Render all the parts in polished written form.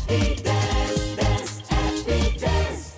Happy Dance, Dance, Happy Dance.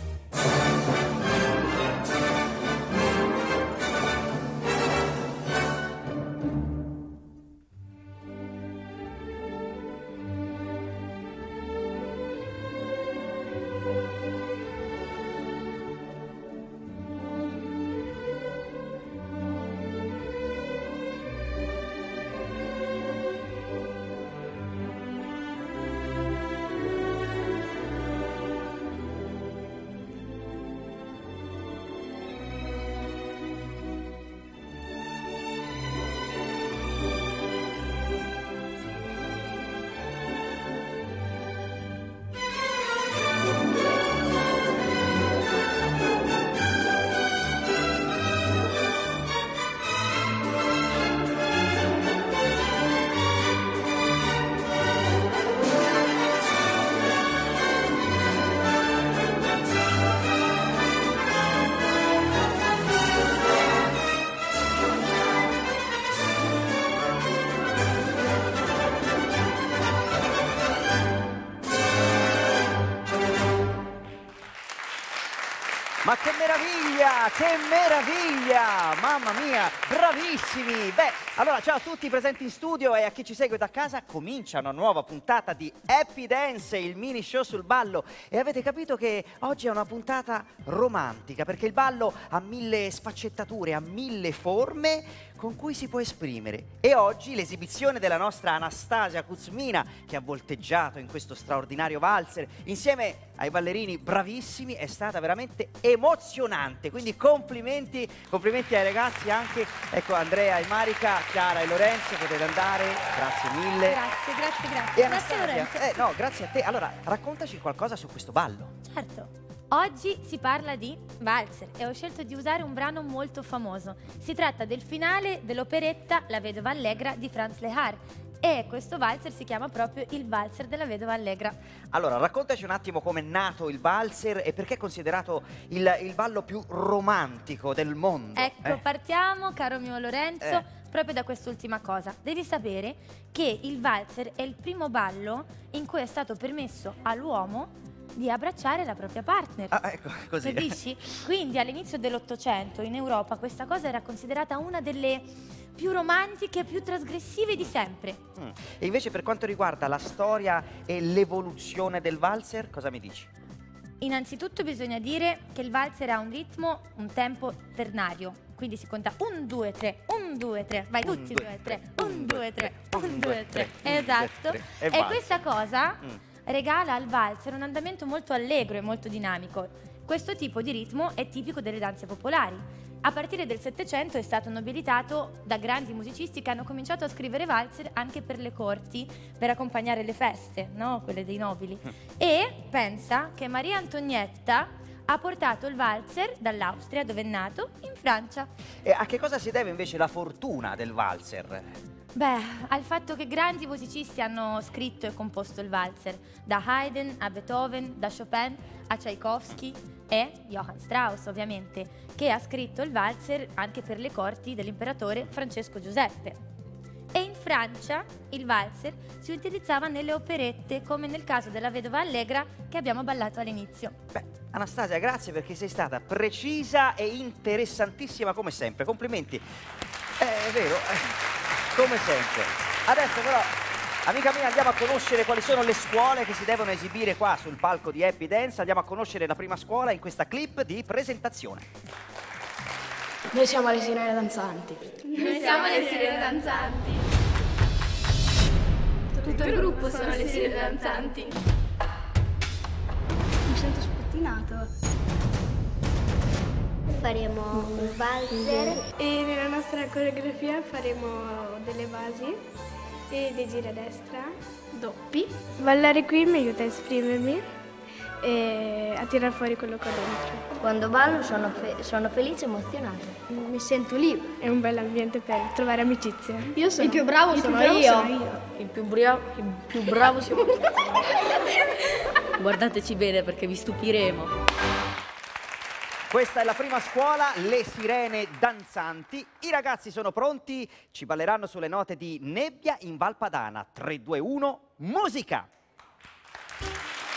Ma che meraviglia, che meraviglia! Mamma mia, bravissimi! Beh, allora ciao a tutti presenti in studio e a chi ci segue da casa. Comincia una nuova puntata di Happy Dance, il mini show sul ballo. E avete capito che oggi è una puntata romantica, perché il ballo ha 1000 sfaccettature, ha 1000 forme con cui si può esprimere. E oggi l'esibizione della nostra Anastasia Kuzmina, che ha volteggiato in questo straordinario valzer insieme ai ballerini bravissimi, è stata veramente emozionante. Quindi complimenti ai ragazzi anche. Ecco, Andrea e Marica, Chiara e Lorenzo, potete andare. Grazie mille. Grazie. E Grazie Lorenzo. no, grazie a te. Allora, raccontaci qualcosa su questo ballo. Certo. Oggi si parla di valzer e ho scelto di usare un brano molto famoso. Si tratta del finale dell'operetta La vedova allegra di Franz Lehár. E questo valzer si chiama proprio il valzer della vedova allegra. Allora, raccontaci un attimo come è nato il valzer e perché è considerato il ballo più romantico del mondo. Ecco, partiamo, caro mio Lorenzo, proprio da quest'ultima cosa. Devi sapere che il valzer è il primo ballo in cui è stato permesso all'uomo di abbracciare la propria partner. Ah, ecco, così. Capisci? Quindi all'inizio dell'Ottocento in Europa questa cosa era considerata una delle più romantiche e più trasgressive di sempre. E invece per quanto riguarda la storia e l'evoluzione del valzer, cosa mi dici? Innanzitutto bisogna dire che il valzer ha un ritmo, un tempo ternario. Quindi si conta 1, 2, 3, 1, 2, 3. Vai tutti, 2, 3, 1, 2, 3, 1, 2, 3. Esatto. E questa cosa regala al valzer un andamento molto allegro e molto dinamico. Questo tipo di ritmo è tipico delle danze popolari. A partire del Settecento è stato nobilitato da grandi musicisti che hanno cominciato a scrivere valzer anche per le corti, per accompagnare le feste, no? Quelle dei nobili. E pensa che Maria Antonietta ha portato il valzer dall'Austria, dove è nato, in Francia. E a che cosa si deve invece la fortuna del valzer? Beh, al fatto che grandi musicisti hanno scritto e composto il valzer, da Haydn a Beethoven, da Chopin a Tchaikovsky e Johann Strauss, ovviamente, che ha scritto il valzer anche per le corti dell'imperatore Francesco Giuseppe. E in Francia il valzer si utilizzava nelle operette, come nel caso della vedova allegra che abbiamo ballato all'inizio. Beh, Anastasia, grazie perché sei stata precisa e interessantissima come sempre. Complimenti. È vero, come sempre. Adesso però, amica mia, andiamo a conoscere quali sono le scuole che si devono esibire qua sul palco di Happy Dance. Andiamo a conoscere la prima scuola in questa clip di presentazione. Noi siamo le sirene danzanti. Noi siamo le sirene danzanti. Tutto il gruppo sono le sirene danzanti. Mi sento spettinato. Faremo un valzer E nella nostra coreografia faremo delle basi e dei giri a destra, doppi. Ballare qui mi aiuta a esprimermi e a tirar fuori quello che ho dentro. Quando ballo sono felice e emozionata. Mi sento lì, è un bel ambiente per trovare amicizia. Io sono Il più bravo sono io. Il più bravo siamo tutti. Guardateci bene perché vi stupiremo. Questa è la prima scuola, le sirene danzanti. I ragazzi sono pronti, ci balleranno sulle note di Nebbia in Val Padana. 3, 2, 1, musica!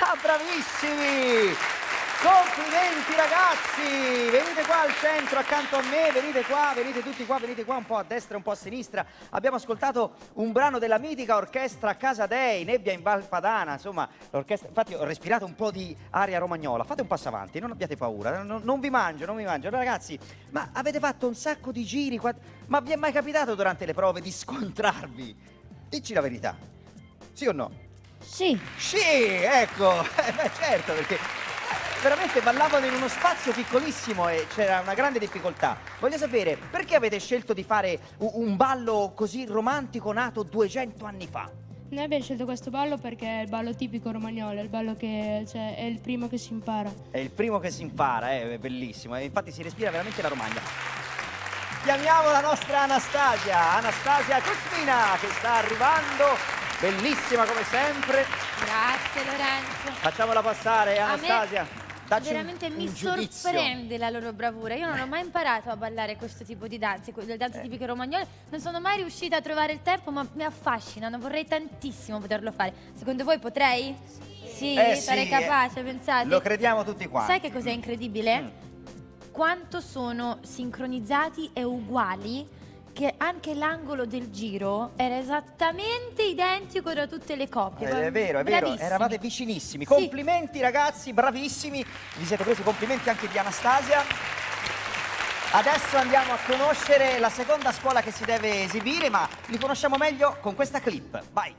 Bravissimi! Complimenti ragazzi! Venite qua al centro accanto a me, venite qua, venite tutti qua, venite qua un po' a destra e un po' a sinistra. Abbiamo ascoltato un brano della mitica orchestra Casa Dei, Nebbia in Val Padana, insomma, l'orchestra. Infatti ho respirato un po' di aria romagnola. Fate un passo avanti, non abbiate paura, non vi mangio, non vi mangio. Ragazzi, ma avete fatto un sacco di giri, ma vi è mai capitato durante le prove di scontrarvi? Dici la verità, sì o no? Sì. Sì, ecco, beh, certo, perché veramente ballavano in uno spazio piccolissimo e c'era una grande difficoltà. Voglio sapere, perché avete scelto di fare un ballo così romantico nato 200 anni fa? Noi abbiamo scelto questo ballo perché è il ballo tipico romagnolo, è il ballo che è il primo che si impara. È il primo che si impara, è bellissimo, e infatti si respira veramente la Romagna. Chiamiamo la nostra Anastasia Cosmina, che sta arrivando, bellissima come sempre. Grazie Lorenzo. Facciamola passare, Anastasia. Dacci Veramente mi giudizio. sorprende la loro bravura. Io non ho mai imparato a ballare questo tipo di danze, le danze tipiche romagnole. Non sono mai riuscita a trovare il tempo, ma mi affascinano. Vorrei tantissimo poterlo fare. Secondo voi potrei? Sì, sarei capace, pensate. Lo crediamo tutti quanti. Sai che cos'è incredibile? Quanto sono sincronizzati e uguali, che anche l'angolo del giro era esattamente identico da tutte le coppie. È vero, Bravissimi. eravate vicinissimi. Sì. Complimenti ragazzi, bravissimi. Vi siete presi complimenti anche di Anastasia. Adesso andiamo a conoscere la seconda scuola che si deve esibire, ma li conosciamo meglio con questa clip. Vai!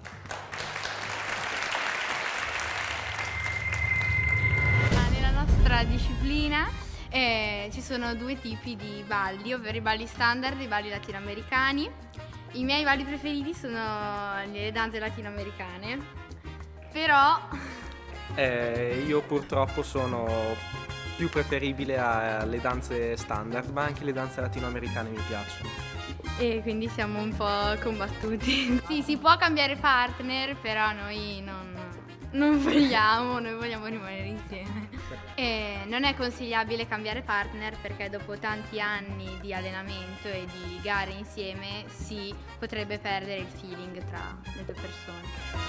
Nella nostra disciplina ci sono due tipi di balli, ovvero i balli standard e i balli latinoamericani. I miei balli preferiti sono le danze latinoamericane, però io purtroppo sono più preferibile alle danze standard, ma anche le danze latinoamericane mi piacciono. E quindi siamo un po' combattuti. Sì, si può cambiare partner, però noi non vogliamo, noi vogliamo rimanere insieme. E non è consigliabile cambiare partner perché dopo tanti anni di allenamento e di gare insieme si potrebbe perdere il feeling tra le due persone.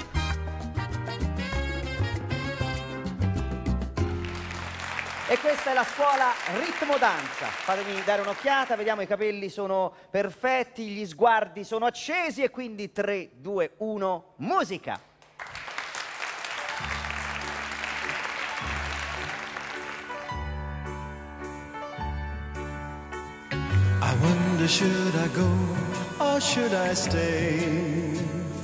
E questa è la scuola Ritmo Danza. Fatemi dare un'occhiata, vediamo, i capelli sono perfetti, gli sguardi sono accesi e quindi 3, 2, 1, musica! I wonder, should I go or should I stay?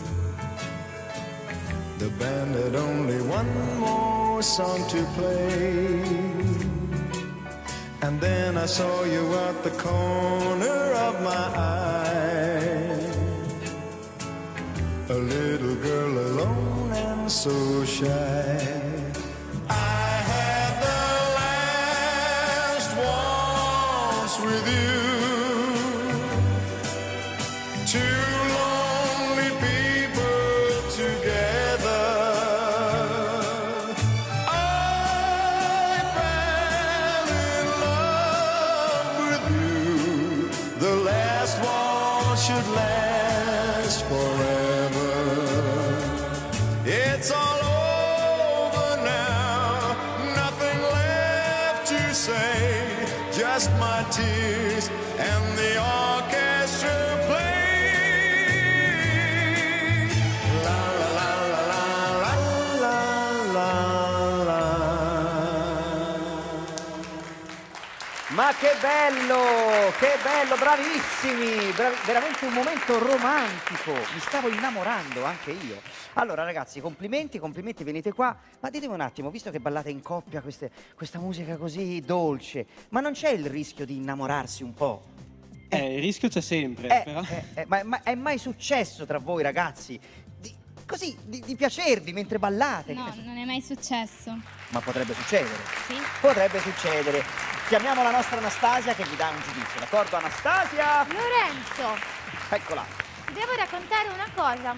The band had only one more song to play, and then I saw you at the corner of my eye, a little girl alone and so shy. I had the last waltz with you. Two lonely people together. I fell in love with you. The last one should last forever. It's all over now, nothing left to say, just my tears and the orchestra play. Ma che bello, bravissimi, veramente un momento romantico, mi stavo innamorando anche io. Allora ragazzi, complimenti, venite qua, ma ditemi un attimo, visto che ballate in coppia questa musica così dolce, ma non c'è il rischio di innamorarsi un po'? Il rischio c'è sempre, però. Ma è mai successo tra voi ragazzi di piacervi mentre ballate? No, non è mai successo. Ma potrebbe succedere. Sì. Potrebbe succedere. Chiamiamo la nostra Anastasia che vi dà un giudizio, d'accordo Anastasia? Lorenzo, Eccola. ti devo raccontare una cosa.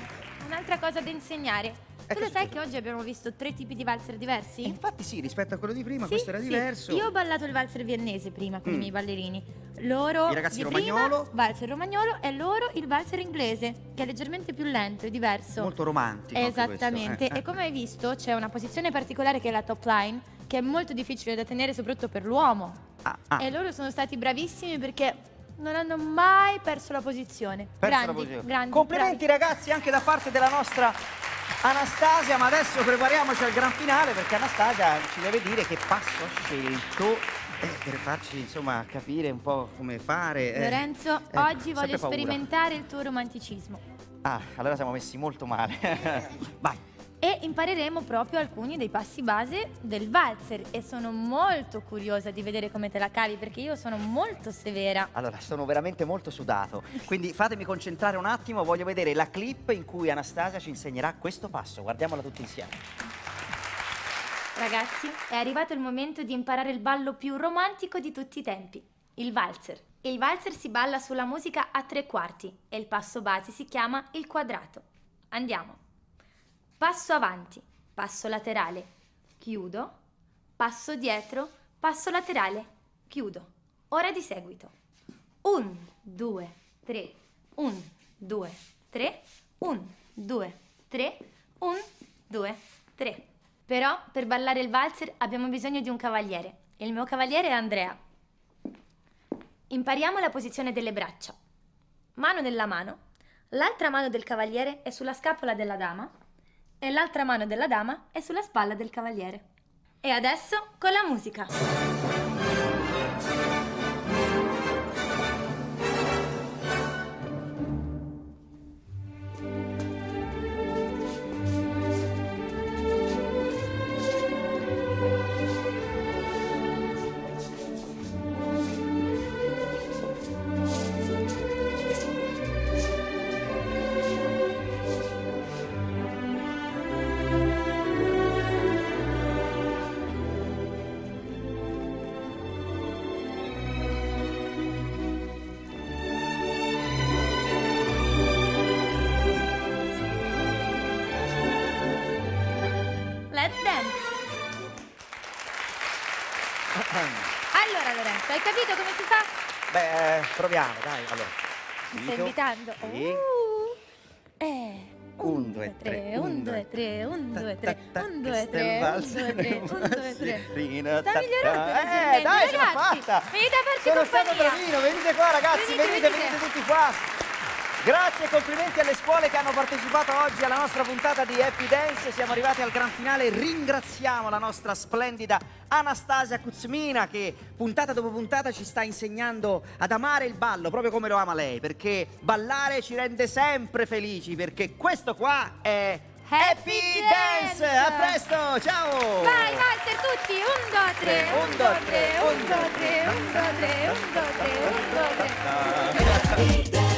un'altra cosa da insegnare. Tu lo sai che oggi abbiamo visto 3 tipi di valzer diversi? Infatti sì, rispetto a quello di prima, Sì, questo era sì. diverso. Io ho ballato il valzer viennese prima con i miei ballerini. Loro I ragazzi di romagnolo. prima, valzer romagnolo, e loro il valzer inglese, che è leggermente più lento, è diverso. Molto romantico. anche Esattamente. questo. E come hai visto c'è una posizione particolare che è la top line, che è molto difficile da tenere soprattutto per l'uomo. E loro sono stati bravissimi perché non hanno mai perso la posizione. Perso la Grandi, posizione. grandi. Complimenti ragazzi anche da parte della nostra Anastasia, ma adesso prepariamoci al gran finale perché Anastasia ci deve dire che passo ha scelto per farci insomma capire un po' come fare. Lorenzo, ecco, oggi voglio sempre paura. sperimentare il tuo romanticismo. Ah, allora siamo messi molto male. Vai. E impareremo proprio alcuni dei passi base del valzer e sono molto curiosa di vedere come te la cavi perché io sono molto severa. Allora, sono veramente molto sudato, quindi fatemi concentrare un attimo, voglio vedere la clip in cui Anastasia ci insegnerà questo passo. Guardiamola tutti insieme. Ragazzi, è arrivato il momento di imparare il ballo più romantico di tutti i tempi, il valzer. Il valzer si balla sulla musica a 3/4 e il passo base si chiama il quadrato. Andiamo. Passo avanti, passo laterale, chiudo, passo dietro, passo laterale, chiudo. Ora di seguito. 1, 2, 3, 1, 2, 3, 1, 2, 3, 1, 2, 3. Però per ballare il valzer abbiamo bisogno di un cavaliere e il mio cavaliere è Andrea. Impariamo la posizione delle braccia. Mano nella mano, l'altra mano del cavaliere è sulla scapola della dama e l'altra mano della dama è sulla spalla del cavaliere. E adesso con la musica. Let's dance! Allora Lorenzo, hai capito come si fa? Beh, proviamo, dai, allora. Mi stai invitando? Sì. 1, 2, 3, 1, 2, 3, 1, 2, 3, 1, 2, 3, 1, 2, 3, 1, 2, 3. Sta migliorando leggermente, dai, ce l'ho ragazzi! fatta! Venite a farci Sono stato compagnia! bravino, venite qua ragazzi, venite tutti qua! Grazie e complimenti alle scuole che hanno partecipato oggi alla nostra puntata di Happy Dance. Siamo arrivati al gran finale. Ringraziamo la nostra splendida Anastasia Kuzmina che puntata dopo puntata ci sta insegnando ad amare il ballo proprio come lo ama lei, perché ballare ci rende sempre felici, perché questo qua è Happy Dance! A presto, ciao! Vai, valzer tutti! 1, 2, 3, 1, 2, 3, 1, 2, 3, 1, 2, 3, 1, 2, 3, 1, 2, 3.